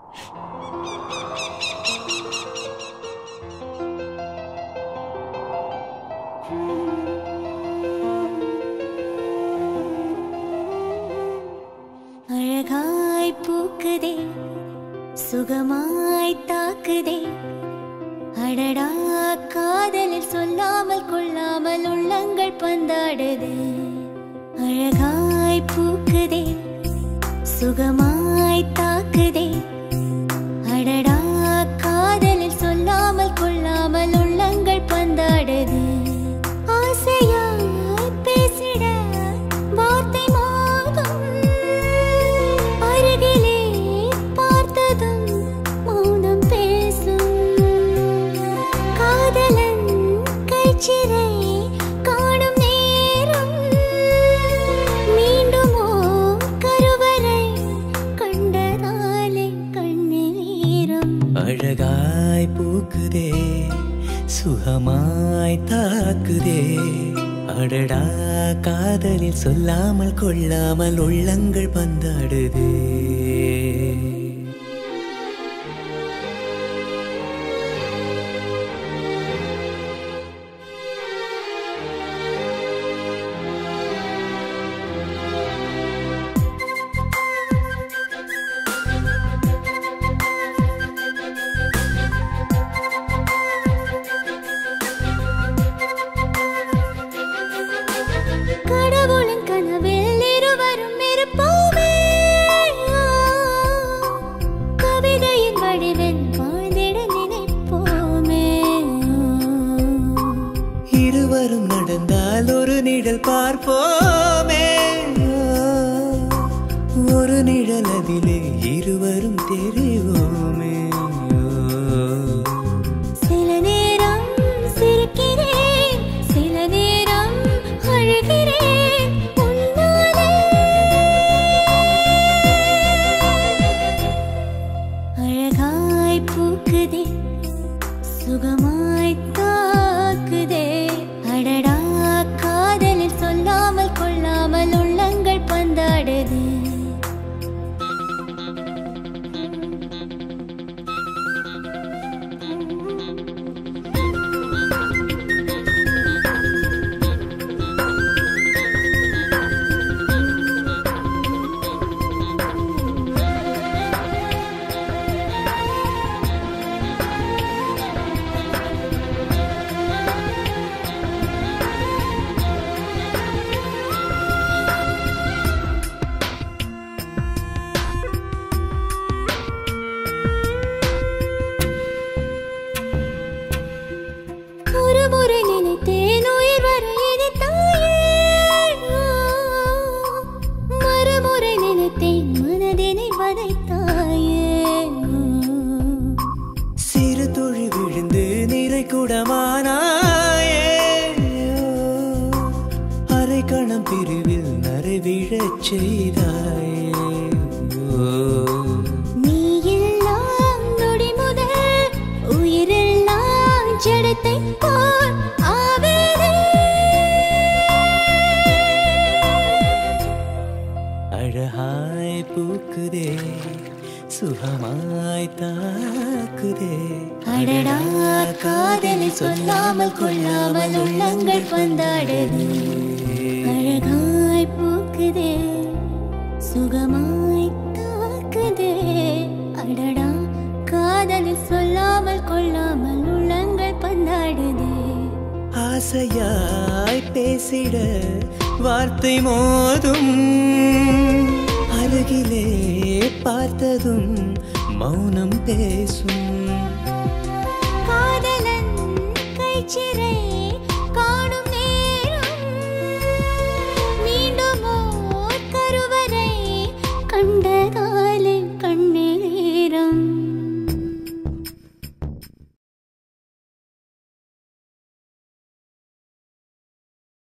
அழகாய் பூக்குதே சுகமாய் தாக்குதே அடடா காதலில் சொல்லாமல் கொள்ளாமல் உள்ளங்கள் பந்தாடுதே அழகாய் பூக்குதே சுகமாய் தாக்குதே அடடா காதலில் சொல்லாமல் கொள்ளாமல் உள்ளங்கள் பந்தாடுதே ஆசையாய் பேசிட வார்த்தை மோதும் அருகிலே பார்த்ததும் மௌனம் பேசும் காதலன் கைச்சிறை காணும் நேரம் மீண்டுமோ கருவறை கண்டதாலே கண்ணில் ஈரம் அழகாய் பூக்குதே சுகமாய் தாக்குதே அடடா காதலில் சொல்லாமல் கொள்ளாமல் உள்ளங்கள் பந்தாடுதே கடவுளின் கனவில் இருவரும் இருப்போமே கவிதையின் வடிவில் வாழ்ந்திட நினைப்போமே இருவரும் நடந்தால் ஒரு நிழல் பார்ப்போமே ஒரு நிழல் அதிலே இருவரும் தெரிவோமே சில நேரம் சிரிக்கிறேன் சில நேரம் அழுகிறேன் உன்னாலே அழகாய் பூக்குதே சுகமாய் தாக்குதே அடடா காதலில் சொல்லாமல் கொள்ளாமல் உள்ளங்கள் பந்தாடுதே ஒரு முறை நினைத்தேன் உயிர் வர இனித்தாயே மறுமுறை நினைத்தேன் மனதினை வதைத்தாயே சிறு துளி விழுந்து நிறை குடமானாயே அரை கணம் பிரிவில் நரை விழச் செய்தாயே நீ எல்லாம் நொடி முதல் உயிரெல்லாம் ஜடத்தை போல் ஆவேனே அழகாய் பூக்குதே சுகமாய் தாக்குதே அடடா காதலில் சொல்லாமல் கொள்ளாமல் உள்ளங்கள் பந்தாடுதே அழகாய் பூக்குதே சுகமாய் தாக்குதே அடடா காதலில் சொல்லாமல் கொள்ளாமல் உள்ளங்கள் பந்தாடுதே ஆசையாய் பேசிட வார்த்தை மோதும் அருகிலே பார்த்ததும் மௌனம் பேசும் காதலன் கைச்சிறை காணும் நேரம் மீண்டும் ஓர் கருவறை கண்டதாலே கண்ணில்